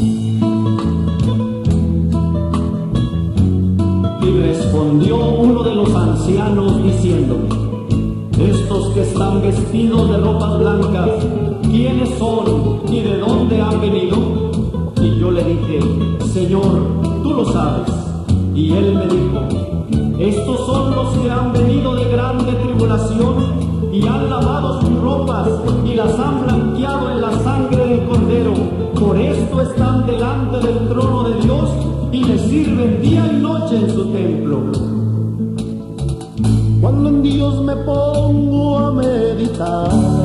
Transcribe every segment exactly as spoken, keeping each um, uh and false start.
Y respondió uno de los ancianos diciéndome: estos que están vestidos de ropas blancas, ¿quiénes son y de dónde han venido? Y yo le dije: Señor, tú lo sabes. Y él me dijo: estos son los que han venido de grande tribulación y han lavado sus ropas y las han blanqueado en la sangre del Cordero. Por esto están delante del trono de Dios y le sirven día y noche en su templo. Cuando en Dios me pongo a meditar,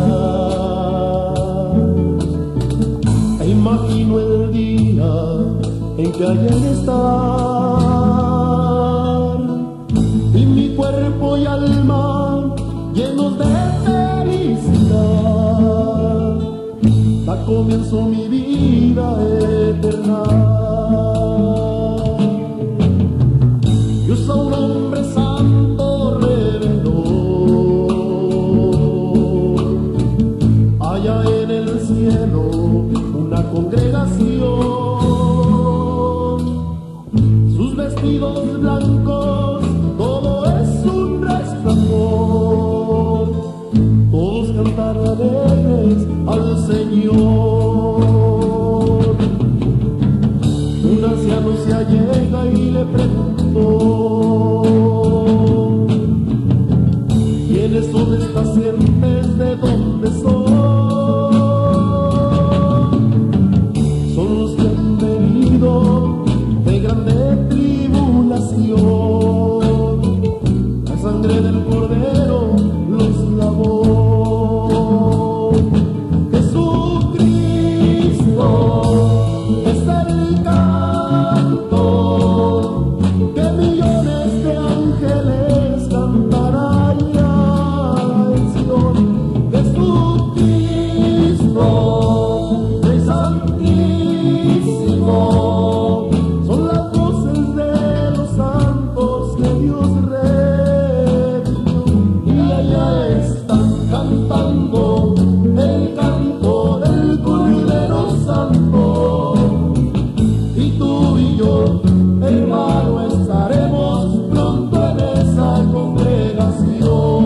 e imagino el día en que haya de estar, y mi cuerpo y alma llenos de felicidad, da comienzo mi vida eterna. Dios a un hombre santo reveló allá en el cielo una congregación, sus vestidos blancos, todo es un resplandor, todos cantan alegres al Señor. Un anciano se allega y le preguntó: ¿quiénes son estas gentes? ¿De dónde son? Son los que han venido de grande tribulación, la sangre del Cordero los lavó. Jesucristo es el canto que millones de ángeles cantarán en Sion. Jesucristo, Rey Santísimo, son las voces de los santos que Dios redimió, y allá están cantando el canto del Cordero Santo. Y tú y yo, hermano, estaremos pronto en esa congregación.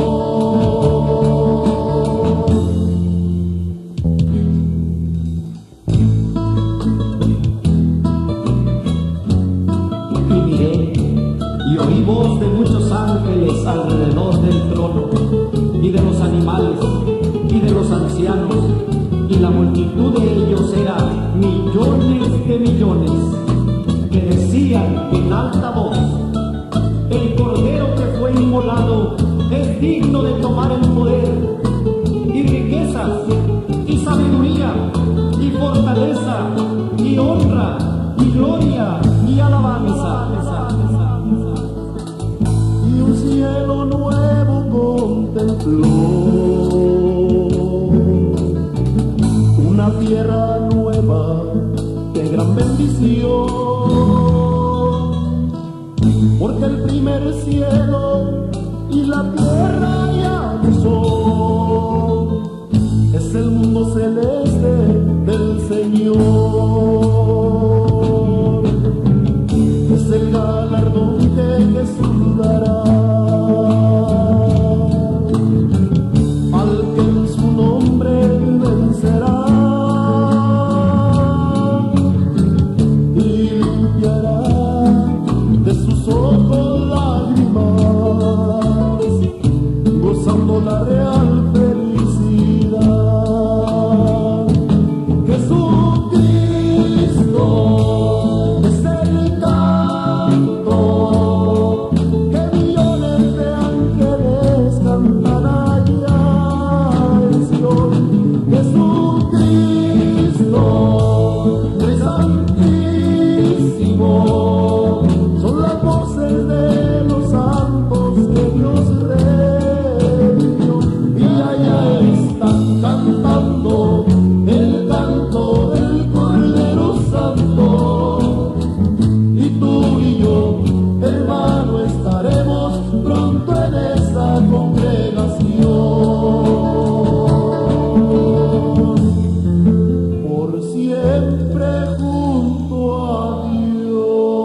Y miré y oí voz de muchos ángeles alrededor del trono, y de los animales, y de los ancianos, y la multitud de ellos era millones de millones, que decían en alta voz: el Cordero que fue inmolado es digno de tomar el poder, y riquezas, y sabiduría, y fortaleza, y honra, y gloria, y alabanza. Y un cielo nuevo contempló, una tierra nueva de gran bendición, porque el primer cielo y la tierra ya no son, es el mundo celeste del Señor, es el galardón que Jesús dará al que en su nombre vencerá y limpiará de sus ojos lágrimas, gozando la real felicidad. Jesucristo siempre junto a Dios.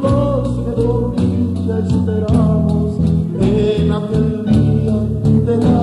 esperamos en aquel día de la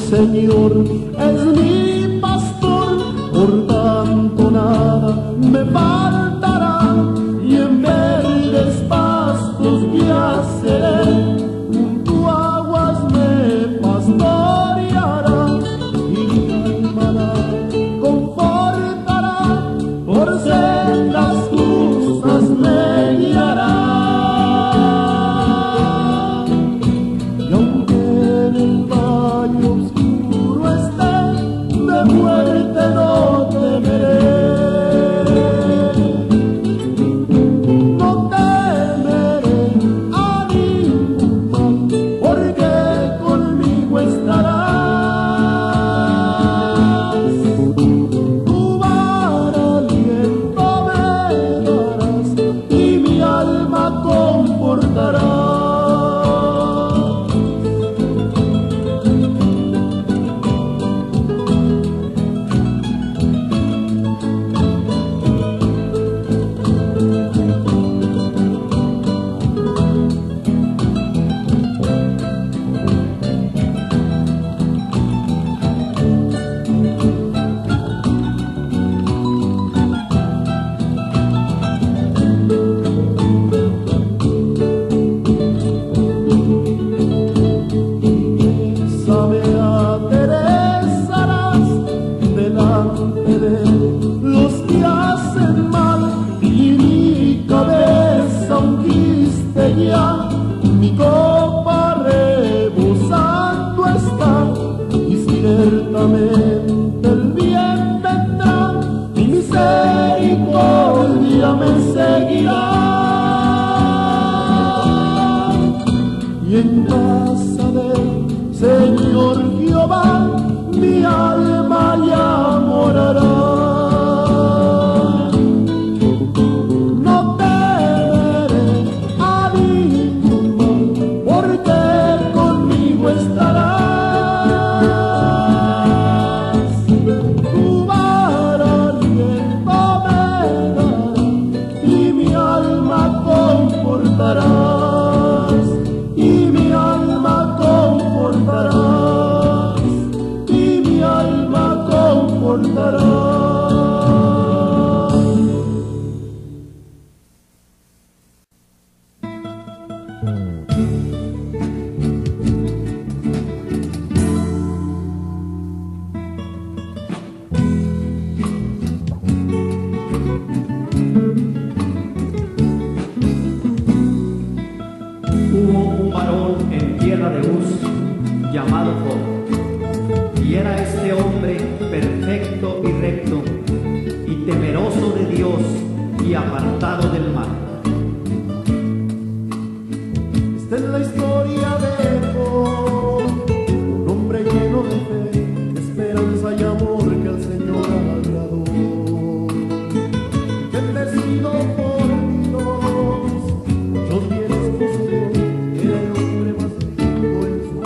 Señor es mi pastor, por tanto nada me faltará, y en verdes pastos yaceré, junto a aguas me pastoreará, y mi alma la confortará, por sendas justas me guiará. Y aunque en el valle oscuro esté, de muerte no temeré. No temeré a ningún mal, porque conmigo estarás. Tu vara aliento me darás, y mi alma confortarás. Me aderezarás delante de los que hacen mal, y mi cabeza ungiste ya, mi copa rebosando está, y ciertamente el bien vendrá, mi misericordia me seguirá. Y en casa del Señor Jehová, mi alma ya morará. No temeré a ningún mal, porque conmigo estarás. Tu vara aliento me dará, y mi alma confortarás. Y mi alma confortarás, y mi alma confortarás. Hubo un varón en tierra de Uz llamado Job, y era este hombre perfecto y recto, y temeroso de Dios y apartado del mal. Esta es la historia de Job, un hombre lleno de fe, de esperanza y amor que al Señor agradó. Bendecido por Dios, muchos bienes poseyó, era el hombre más rico en su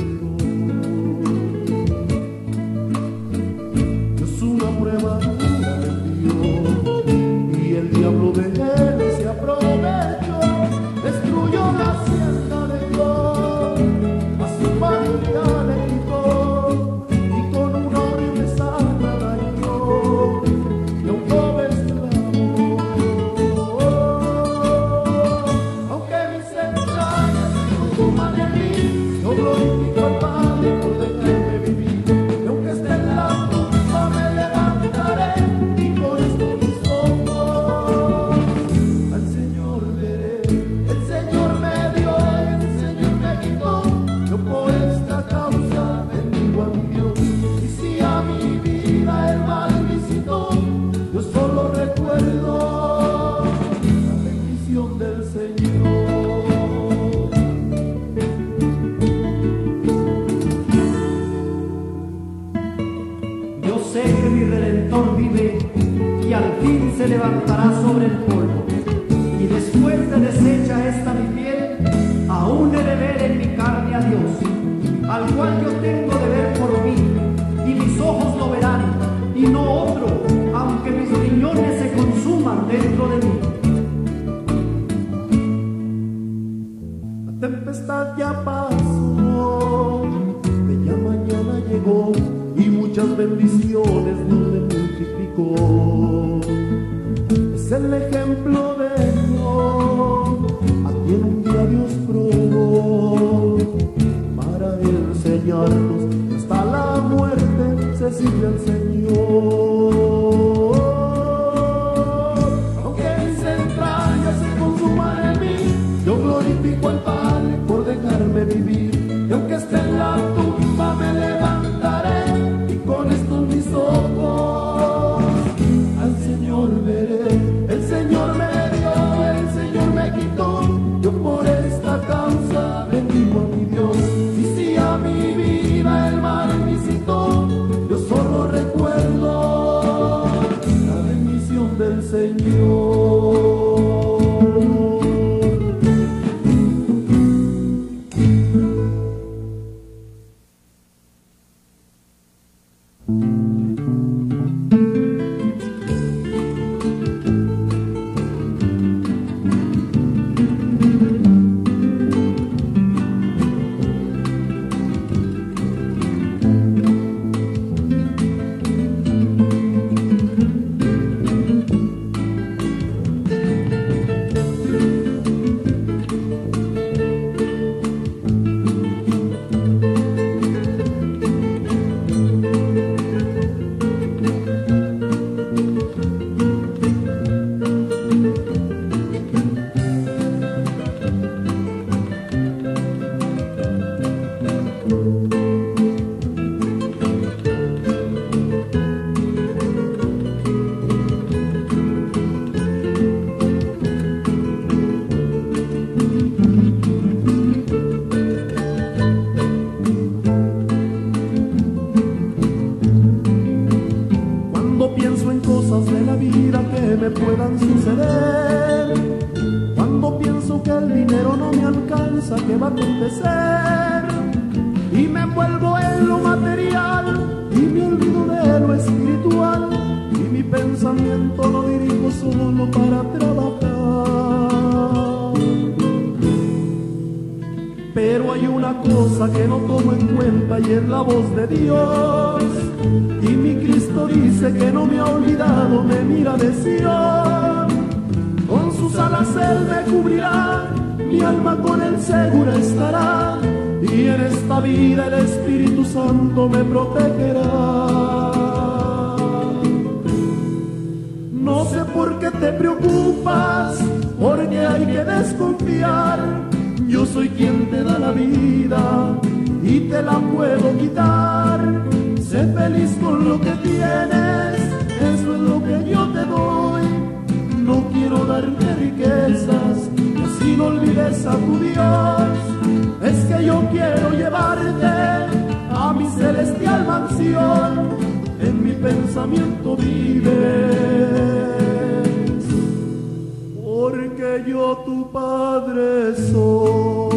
reino. Dios una prueba dura le envió, y el diablo de él se aprovechó, destruyó la hacienda de Dios, a su familia le quitó, y con una horrible sarna la hirió, y a un joven esclavo. Aunque mis entrañas se consuman en mí, yo glorifico al Padre por dejarme vivir, y aunque esté en la tumba me levantaré, y con estos mis ojos al Señor veré. El Señor me dio y el Señor me quitó, yo por esta causa bendigo a mi Dios. Y si a mi vida el mal visitó, yo solo recuerdo la bendición del Señor. Yo sé que mi Redentor vive, y al fin se levantará sobre el polvo, y después de deshecha esta mi piel, aún he de ver en mi carne a Dios, al cual yo tengo de ver por mí, y mis ojos lo verán, y no otro, aunque mis riñones se consuman dentro de mí. La tempestad ya pasó, bella mañana llegó. ejemplo de Dios, a quien un día Dios probó para enseñarnos que hasta la muerte se sirve al Señor. Aunque mis entrañas se consuman en mí, yo glorifico al Padre por dejarme vivir. Y aunque esté en la tumba me levantaré, y con estos mis ojos al Señor veré. El Señor me dio, el Señor me quitó, yo por esta causa bendigo a mi Dios. Y si a mi vida el mal visitó, yo solo recuerdo la bendición del Señor. Me protegerá. No sé por qué te preocupas, porque hay que desconfiar. Yo soy quien te da la vida y te la puedo quitar. Sé feliz con lo que tienes, eso es lo que yo te doy. No quiero darte riquezas, así no olvides a tu Dios. Es que yo quiero llevarte a mi celestial mansión, en mi pensamiento vives, porque yo tu Padre soy.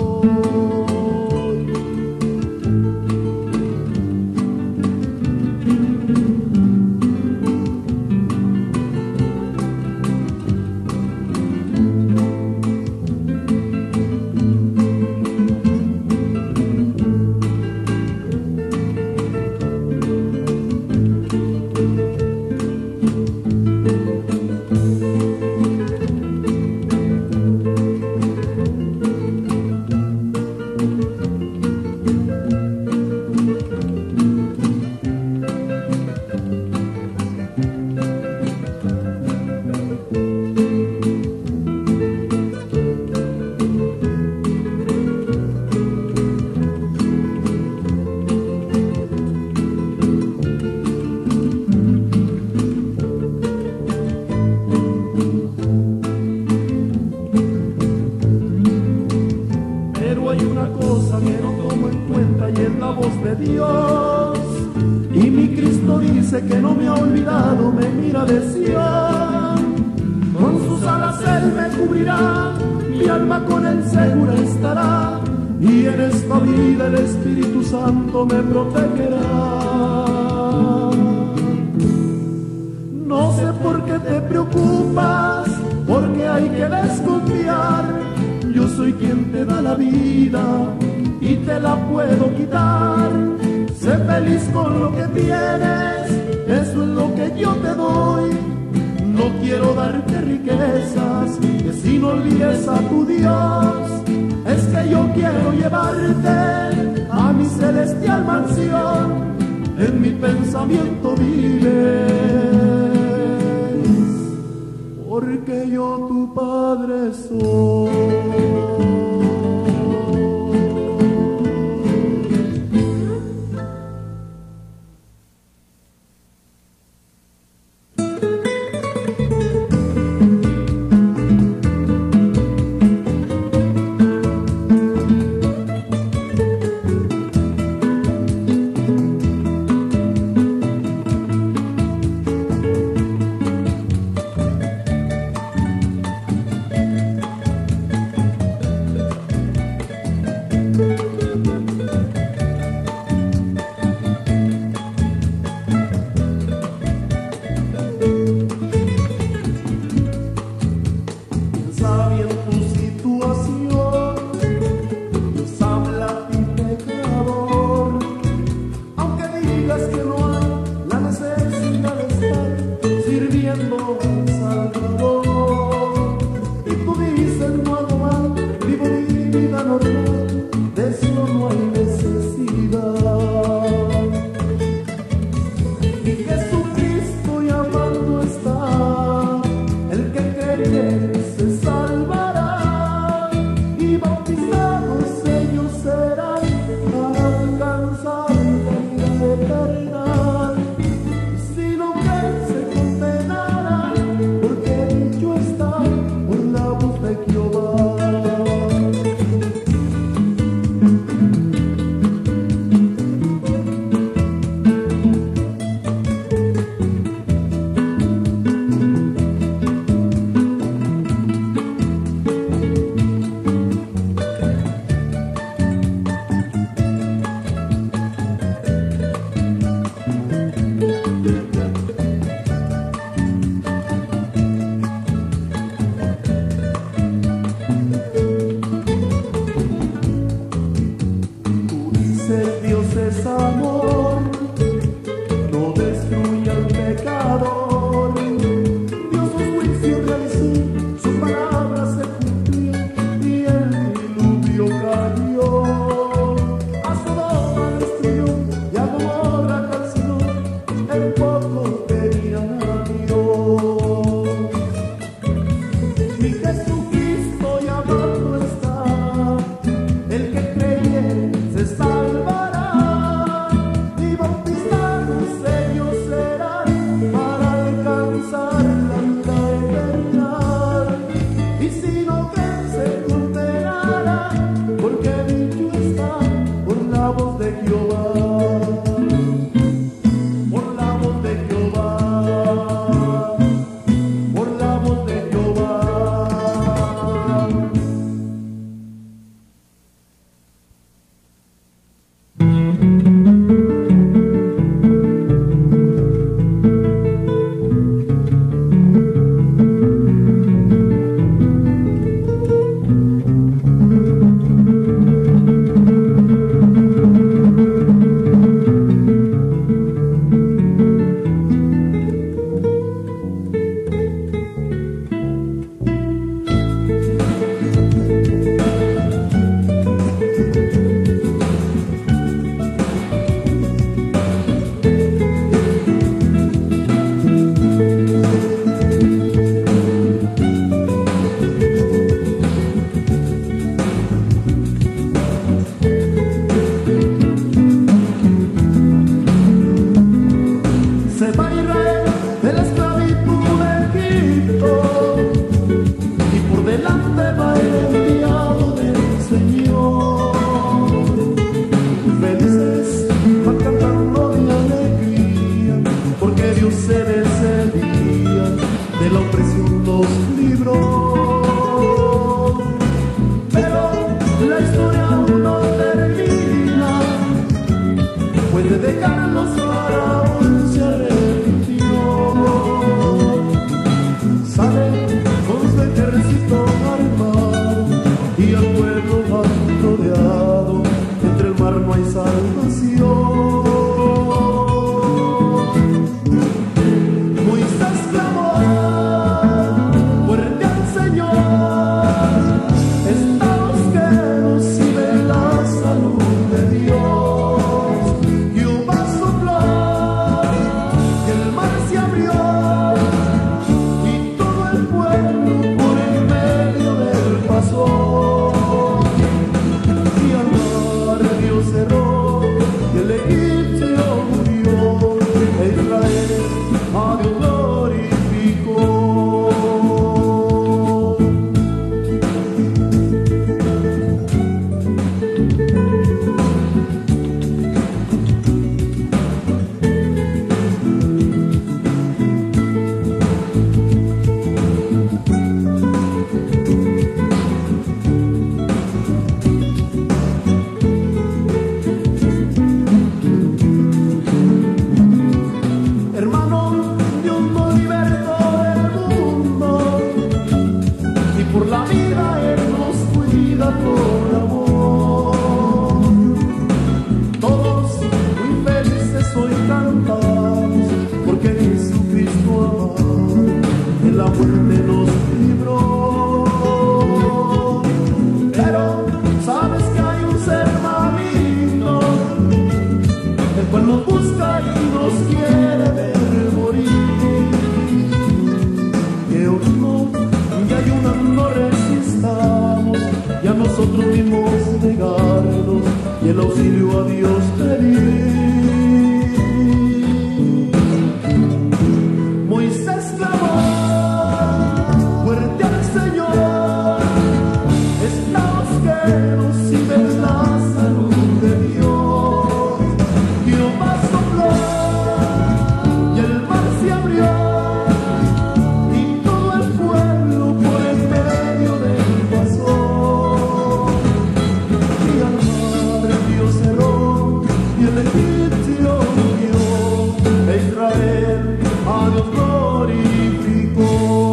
Me protegerá. No sé por qué te preocupas, porque hay que desconfiar. Yo soy quien te da la vida y te la puedo quitar. Sé feliz con lo que tienes, eso es lo que yo te doy. No quiero darte de riquezas, que si no olvides a tu Dios, es que yo quiero llevarte a mi celestial mansión. En mi pensamiento vives, porque yo tu Padre soy. Moisés clamó muerte nos libró. Pero sabes que hay un ser maligno, el cual nos busca y nos quiere ver morir. Que oímos y ayunando no resistamos, y a nosotros mismos negarnos y el auxilio a Dios pedir. Moisés clamó fuerte al Señor, estamos quedos sin ver la salud de Dios. Jehová sopló y el mar se abrió, y todo el pueblo por en medio de él pasó. Y al mar el Dios cerró y el egipcio huyó, e Israel a Dios glorificó.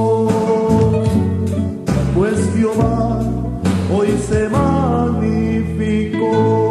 Pues Jehová hoy se magnificó.